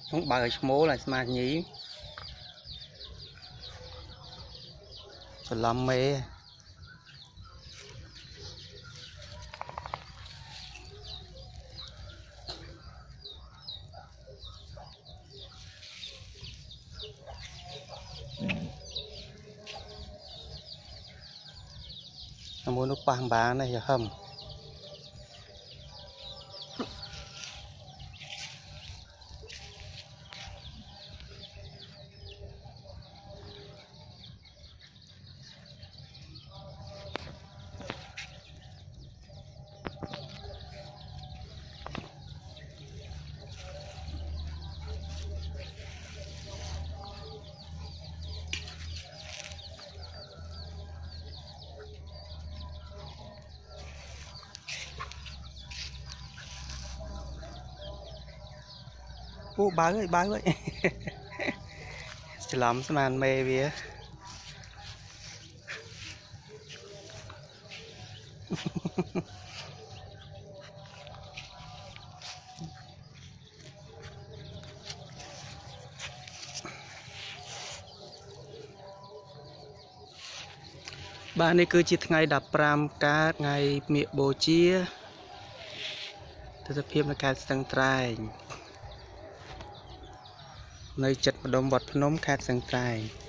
không bờ mố là mà nhí rồi làm mê muốn nước băng bán này hầm ô bá ơi chỉ làm sao mà mê vía bạn này cứ chỉ ngày đập ram cá ngày miệng bồ chia thực hiện là cá sừng trai nơi chật một đồng bọt phnom cá sừng trai